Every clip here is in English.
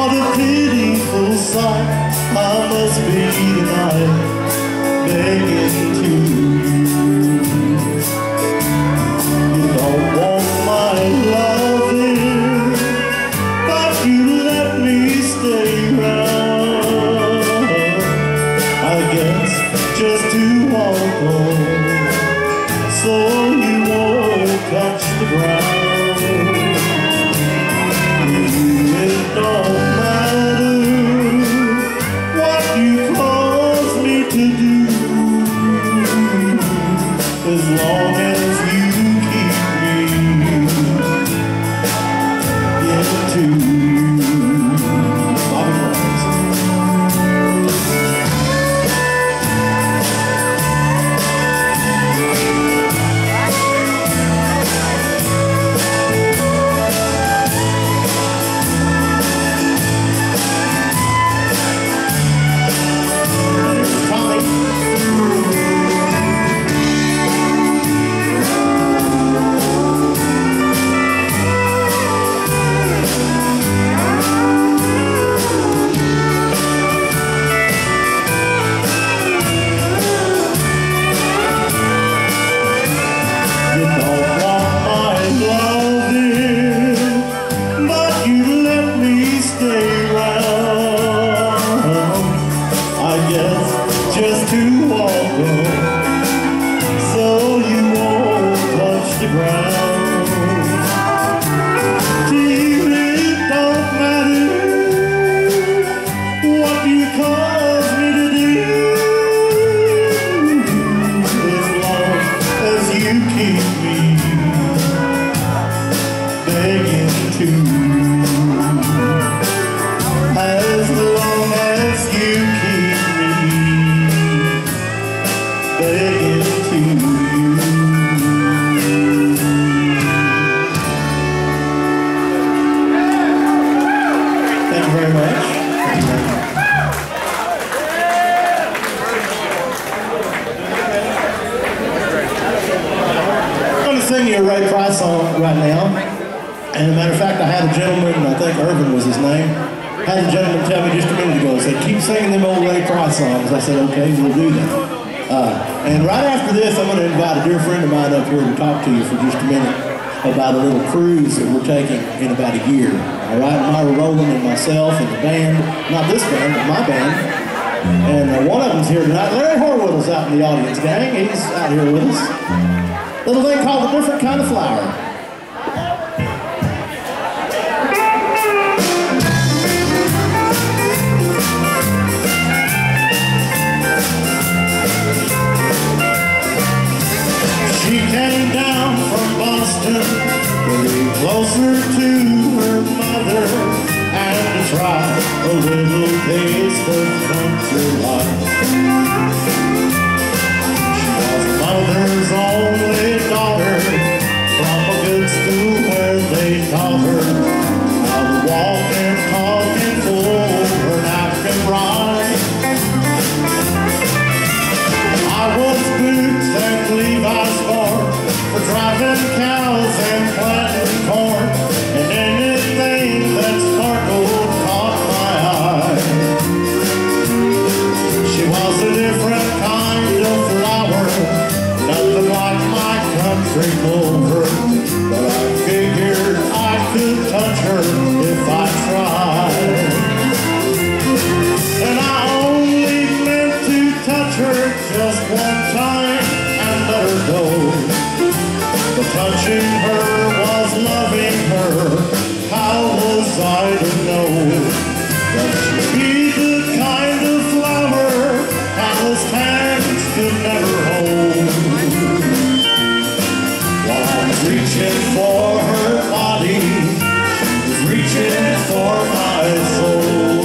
What a pitiful sight I must be tonight, begging to you. You don't want my loving, but you let me stay round. I guess just to walk on, so you won't touch the ground. It don't matter what you cause me to do, as long as you keep me into Bobby Flores. Just to walk on, so you won't touch the ground. To you it don't matter what you cause me to do, as long as you keep me begging to. As long as you keep begging to you. Thank you very much. I'm going to sing you a Ray Price song right now. And as a matter of fact, I had a gentleman, I think Irvin was his name, had a gentleman tell me just a minute ago, said, keep singing them old Ray Price songs. I said, okay, we'll do that. And right after this, I'm going to invite a dear friend of mine up here to talk to you for just a minute about a little cruise that we're taking in about a year. All right, Myra Rowland and myself and the band, not this band, but my band. And one of them's here tonight. Larry Horwill's out in the audience, gang. He's out here with us. Little thing called A Different Kind of Flower. She came down from Boston, getting closer to her mother, and to try a little taste of country life. She was mother's only daughter, from a good school where they taught her how to walk and talk and fold her napkin right. I was boots and Levi's for driving cows and planting corn, and anything that sparkled caught my eye. She was a different kind of flower, nothing like my country clover, but I figured I could touch her if I tried. And I only meant to touch her just one time and let her go. But touching her was loving her. How was I to know that she'd be the kind of flower callous hands could never hold? While I was reaching for her body, she was reaching for my soul.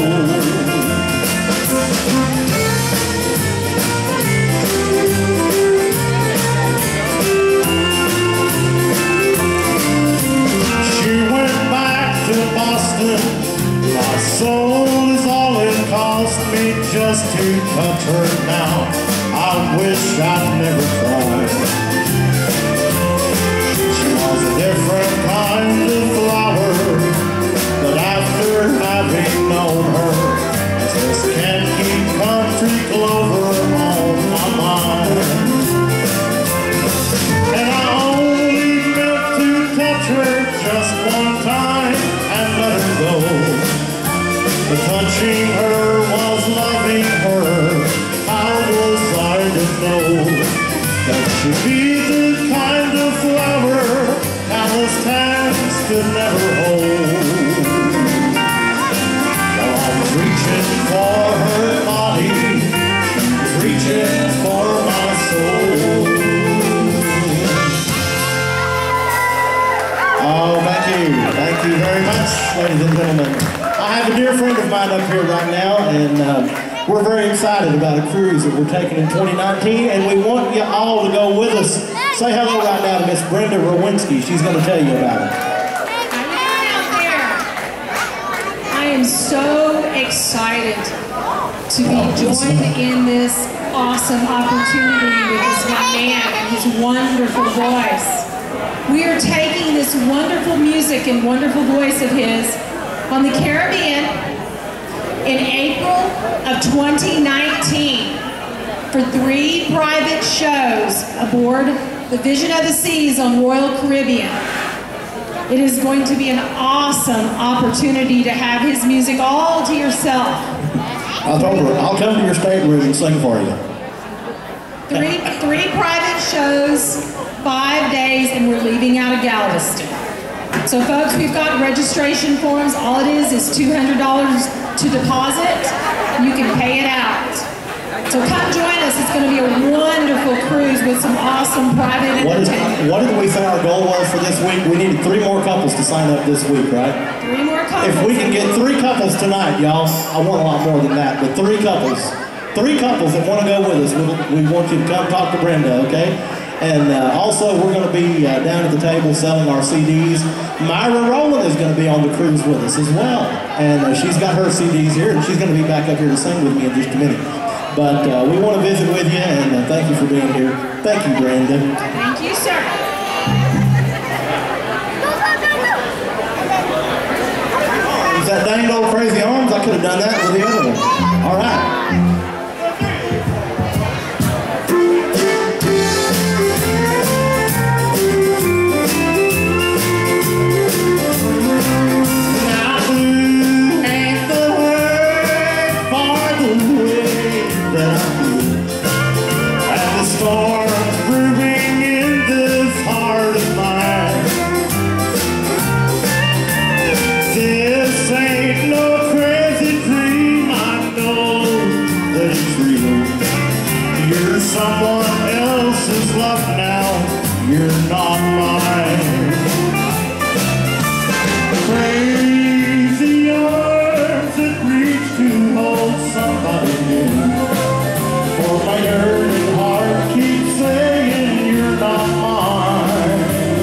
My soul is all it cost me just to touch her now. I wish I'd never tried. She was a different kind of flower, but after having touching her was loving her. How was I to know that she'd be the kind of flower calloused hands could never hold? Now I'm reaching for her body, she's reaching for my soul. Oh, thank you very much, ladies and gentlemen. I have a dear friend of mine up here right now, and we're very excited about a cruise that we're taking in 2019, and we want you all to go with us. Say hello right now to Miss Brenda Rowinski. She's going to tell you about it. I am so excited to be joined in this awesome opportunity with this young man and his wonderful voice. We are taking this wonderful music and wonderful voice of his on the Caribbean in April of 2019 for 3 private shows aboard the Vision of the Seas on Royal Caribbean. It is going to be an awesome opportunity to have his music all to yourself. I told her, I'll come to your stateroom and sing for you. Three private shows, 5 days, and we're leaving out of Galveston. So folks, we've got registration forms. All it is $200 to deposit. You can pay it out. So come join us. It's going to be a wonderful cruise with some awesome private entertainment. What did we say our goal was for this week? We needed 3 more couples to sign up this week, right? 3 more couples. If we can get 3 couples tonight, y'all, I want a lot more than that, but 3 couples. 3 couples that want to go with us, we want you to come talk to Brenda, okay? And also, we're going to be down at the table selling our CDs. Myra Rowland is going to be on the cruise with us as well. And she's got her CDs here, and she's going to be back up here to sing with me in just a minute. But we want to visit with you, and thank you for being here. Thank you, Brenda. Thank you, sir. Is that danged old crazy arms? I could have done that with the other one. All right. Someone else's love now, you're not mine. Crazy arms that reach to hold somebody new. For my yearning heart keeps saying you're not mine.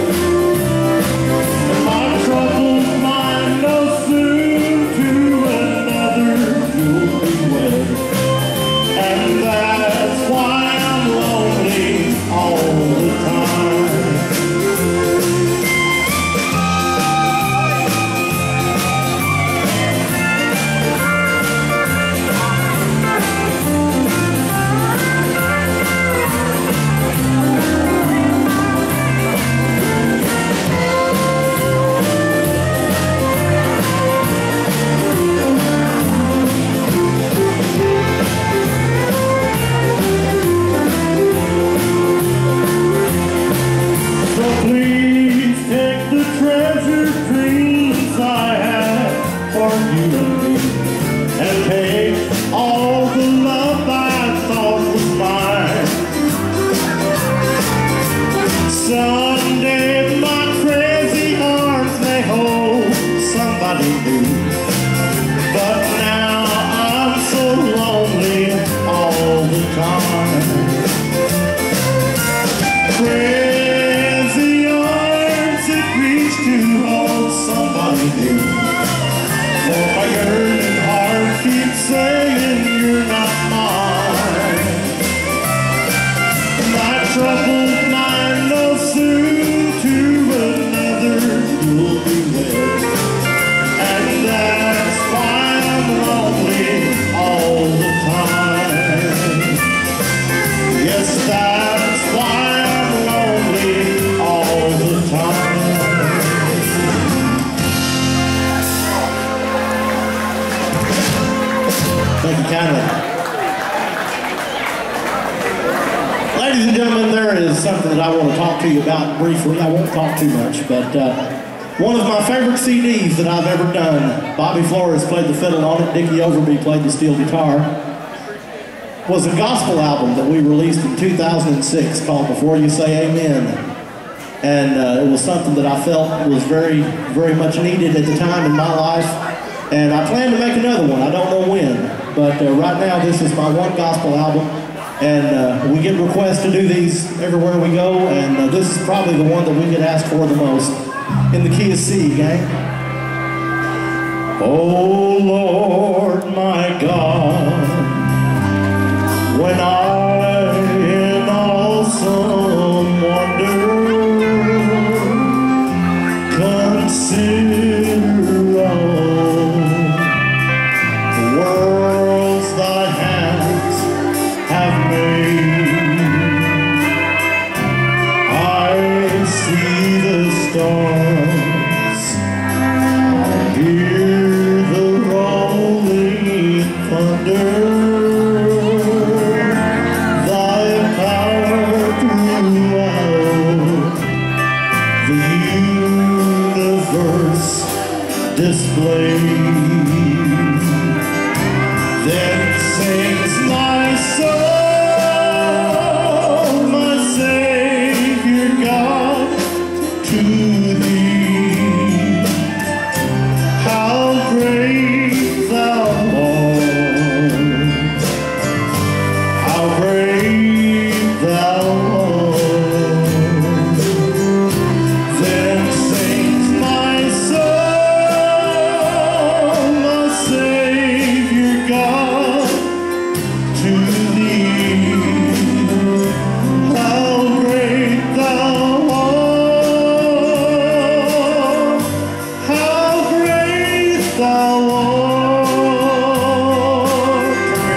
And my troubled mind knows soon to another you'll be wed. And that's why all the time. And take all the love I thought was mine. Someday my crazy arms may hold somebody new, but now I'm so lonely all the time. Crazy arms that reach to hold somebody new. For my yearning heart keeps saying you're you kindly. Ladies and gentlemen, there is something that I want to talk to you about briefly. I won't talk too much, but one of my favorite CDs that I've ever done, Bobby Flores played the fiddle on it, Dickie Overby played the steel guitar, was a gospel album that we released in 2006 called Before You Say Amen. And it was something that I felt was very, very much needed at the time in my life. And I plan to make another one. I don't know when. But right now, this is my one gospel album. And we get requests to do these everywhere we go. And this is probably the one that we get asked for the most. In the key of C, gang. Oh, Lord, my God, when I in awesome wonder consider all the worlds thy hands have made, I see the stars, I hear the rolling thunder, thy power throughout the universe displayed. Then sings my soul, my Savior God, to thee. How great thou art, how great thou art. Then sings my soul, my Savior God, to thee. How great thou art, how great thou art.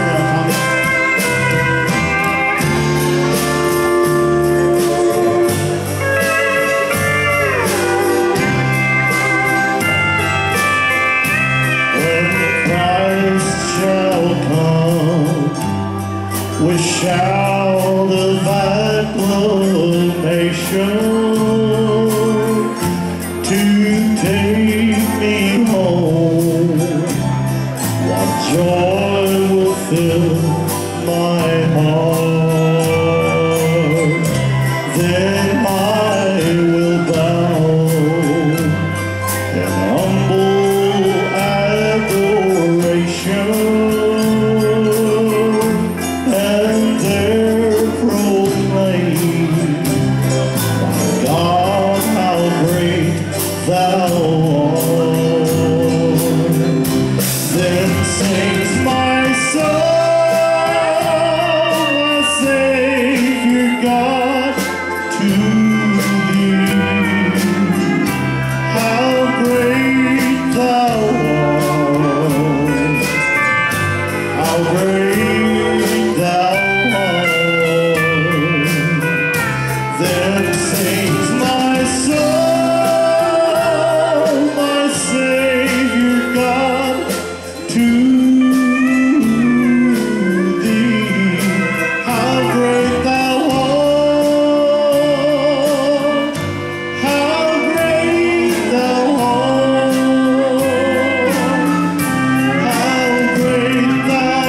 When Christ shall come with shout of acclamation to take me home, what joy will fill my heart. Then I will bow in humble adoration, and there proclaim, my God, how great thou art. Then sings my soul, my Savior God, to thee. How great thou art, how great thou art. Then sings my soul, my Savior God, to thee. How great thou art, how great thou art, how great thou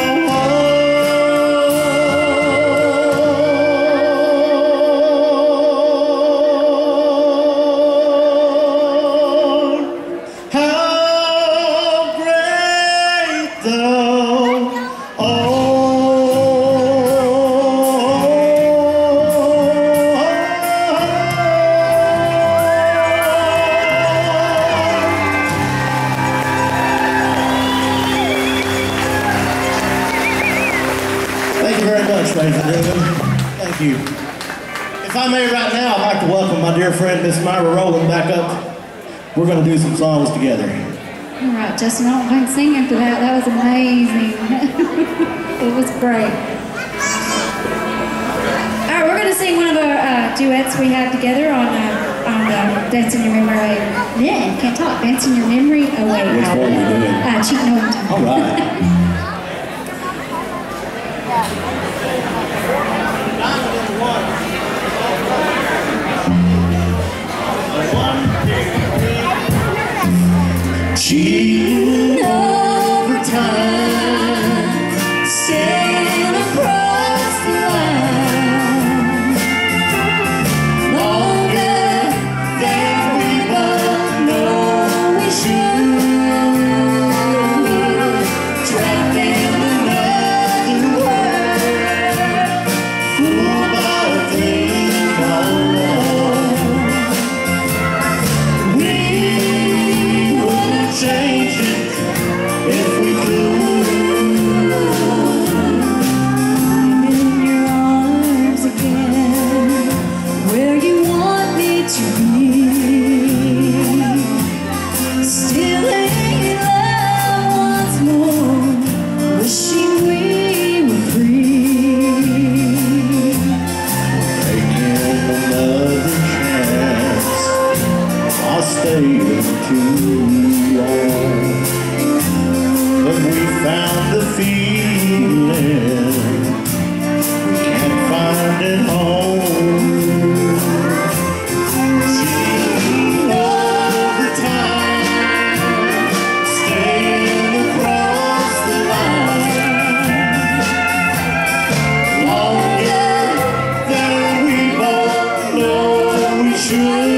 art, how great thou Thank you very much, ladies and gentlemen. Thank you. If I may right now, I'd like to welcome my dear friend, Miss Myra Rowland, back up. We're going to do some songs together. All right, Justin, I don't think sing after that. That was amazing. It was great. All right, we're going to sing one of our duets we have together on Dancing Your Memory. Yeah, can't talk. Dancing Your Memory Away. Which one are we doing? Cheating Overtime. All right. we found the feeling, we can't find it home. Cheating all the time, staying across the line, longer than we both know we should.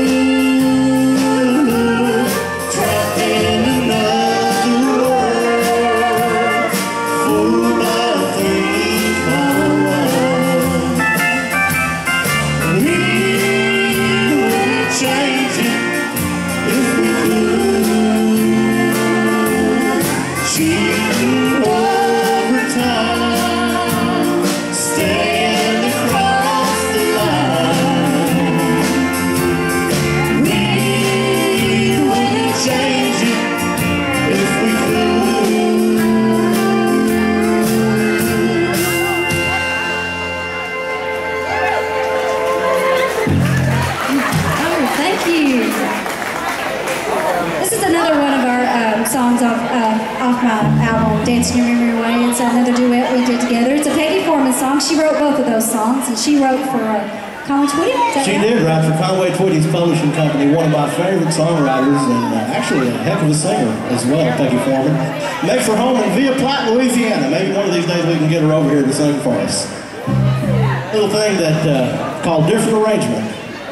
Songs off my album, Dancing Your Memory Away. It's another duet we did together. It's a Peggy Foreman song. She wrote both of those songs, and she wrote for Conway Twitty. She did write for Conway Twitty's publishing company, one of my favorite songwriters, and actually a heck of a singer as well, Peggy Foreman. Makes her home in Via Platte, Louisiana. Maybe one of these days we can get her over here to sing for us. Little thing that called Different Arrangement.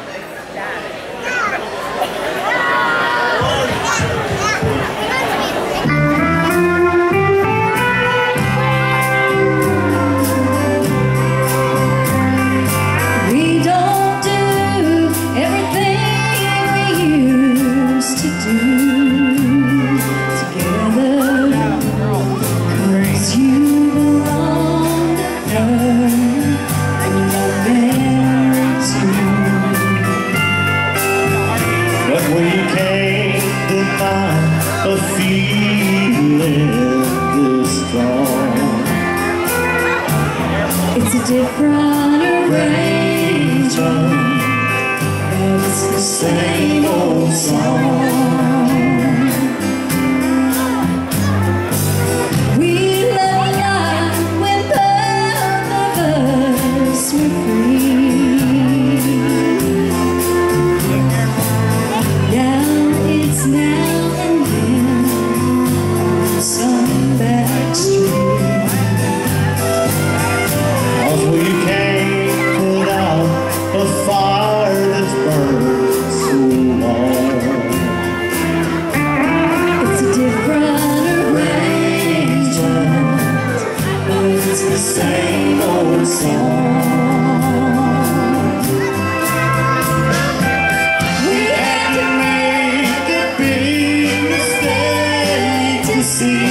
A feeling this strong. It's a different arrangement, but it's the same old song. We love life when both of us were free. Now it's now. Some back street. Cause we can't put out a fire that's burned so long. It's a different arrangement, but it's the same old song. We had to make a big mistake to see.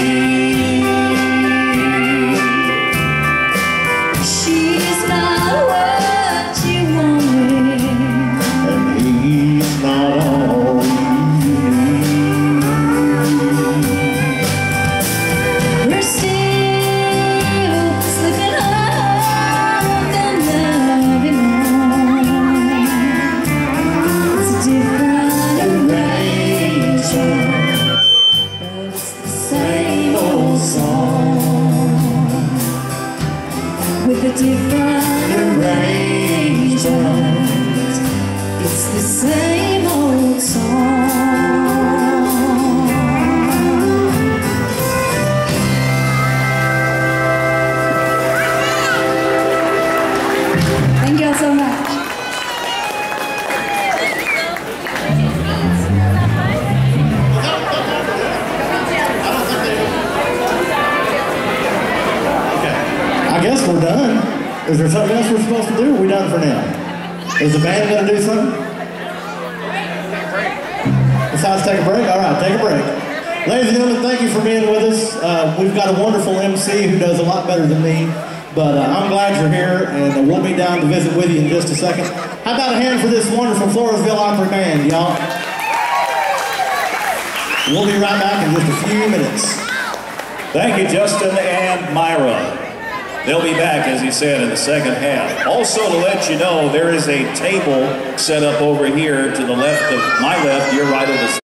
With a different arrangement, it's the same old song. Thank you all so much. I guess we're done. Is there something else we're supposed to do? Or are we done for now? Is the band going to do something? Besides take a break? All right, take a break. Ladies and gentlemen, thank you for being with us. We've got a wonderful MC who does a lot better than me, but I'm glad you're here, and we'll be down to visit with you in just a second. How about a hand for this wonderful Floresville Opry band, y'all? We'll be right back in just a few minutes. Thank you, Justin and Myra. They'll be back, as he said, in the second half. Also, to let you know, there is a table set up over here to the left of my left, your right of the